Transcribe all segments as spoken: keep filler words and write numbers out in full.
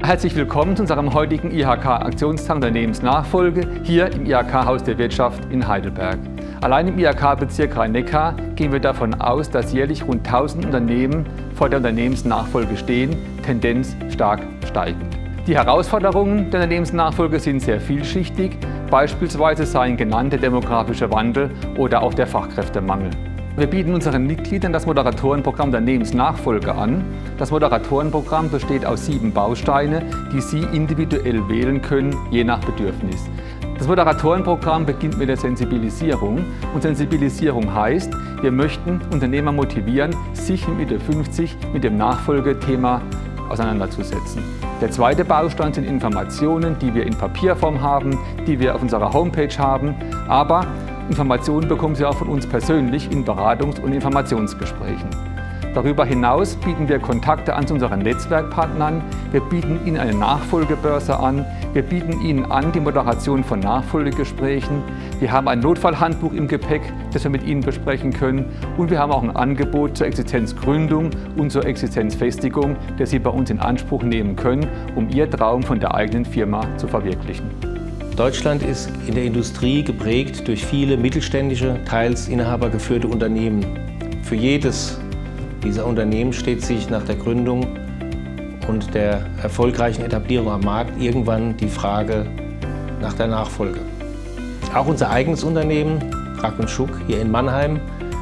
Herzlich willkommen zu unserem heutigen I H K-Aktionstag Unternehmensnachfolge hier im I H K-Haus der Wirtschaft in Heidelberg. Allein im I H K-Bezirk Rhein-Neckar gehen wir davon aus, dass jährlich rund tausend Unternehmen vor der Unternehmensnachfolge stehen, Tendenz stark steigend. Die Herausforderungen der Unternehmensnachfolge sind sehr vielschichtig, beispielsweise seien genannt der demografische Wandel oder auch der Fachkräftemangel. Wir bieten unseren Mitgliedern das Moderatorenprogramm Unternehmensnachfolge an. Das Moderatorenprogramm besteht aus sieben Bausteinen, die Sie individuell wählen können, je nach Bedürfnis. Das Moderatorenprogramm beginnt mit der Sensibilisierung. Und Sensibilisierung heißt, wir möchten Unternehmer motivieren, sich mit Mitte fünfzig mit dem Nachfolgethema auseinanderzusetzen. Der zweite Baustein sind Informationen, die wir in Papierform haben, die wir auf unserer Homepage haben, aber Informationen bekommen Sie auch von uns persönlich in Beratungs- und Informationsgesprächen. Darüber hinaus bieten wir Kontakte an zu unseren Netzwerkpartnern, wir bieten Ihnen eine Nachfolgebörse an, wir bieten Ihnen an die Moderation von Nachfolgegesprächen, wir haben ein Notfallhandbuch im Gepäck, das wir mit Ihnen besprechen können, und wir haben auch ein Angebot zur Existenzgründung und zur Existenzfestigung, das Sie bei uns in Anspruch nehmen können, um Ihr Traum von der eigenen Firma zu verwirklichen. Deutschland ist in der Industrie geprägt durch viele mittelständische, teils inhabergeführte Unternehmen. Für jedes dieser Unternehmen steht sich nach der Gründung und der erfolgreichen Etablierung am Markt irgendwann die Frage nach der Nachfolge. Auch unser eigenes Unternehmen, Drack und Schuck, hier in Mannheim,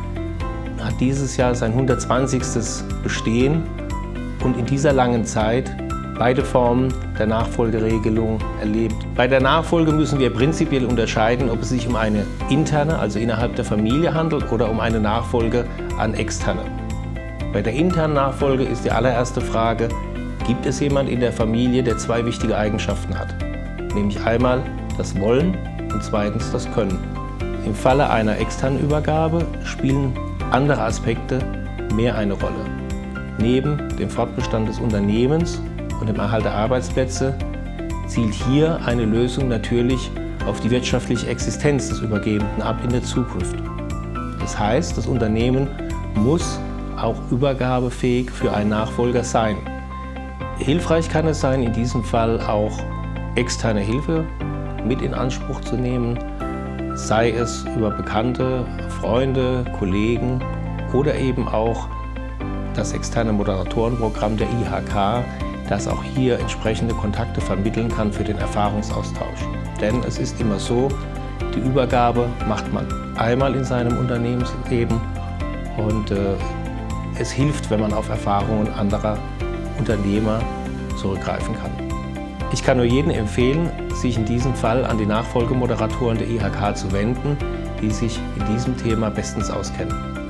hat dieses Jahr sein hundertzwanzigstes Bestehen und in dieser langen Zeit beide Formen der Nachfolgeregelung erlebt. Bei der Nachfolge müssen wir prinzipiell unterscheiden, ob es sich um eine interne, also innerhalb der Familie handelt, oder um eine Nachfolge an Externe. Bei der internen Nachfolge ist die allererste Frage, gibt es jemand in der Familie, der zwei wichtige Eigenschaften hat? Nämlich einmal das Wollen und zweitens das Können. Im Falle einer externen Übergabe spielen andere Aspekte mehr eine Rolle. Neben dem Fortbestand des Unternehmens und dem Erhalt der Arbeitsplätze zielt hier eine Lösung natürlich auf die wirtschaftliche Existenz des Übergebenden ab in der Zukunft. Das heißt, das Unternehmen muss auch übergabefähig für einen Nachfolger sein. Hilfreich kann es sein, in diesem Fall auch externe Hilfe mit in Anspruch zu nehmen, sei es über Bekannte, Freunde, Kollegen oder eben auch das externe Moderatorenprogramm der I H K, das auch hier entsprechende Kontakte vermitteln kann für den Erfahrungsaustausch. Denn es ist immer so, die Übergabe macht man einmal in seinem Unternehmensleben und äh, es hilft, wenn man auf Erfahrungen anderer Unternehmer zurückgreifen kann. Ich kann nur jedem empfehlen, sich in diesem Fall an die Nachfolgemoderatoren der I H K zu wenden, die sich in diesem Thema bestens auskennen.